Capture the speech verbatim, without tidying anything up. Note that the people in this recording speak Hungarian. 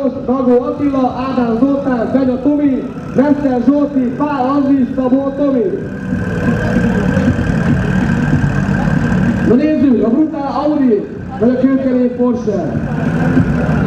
Lajos, Dagó Attila, Ádám Zoltán, Benya Tomi, Mester Zsolti, Pál Andris, Szabó Tomi. Na nézzük, a brutál Audi, vagy a kőkerék Porsche.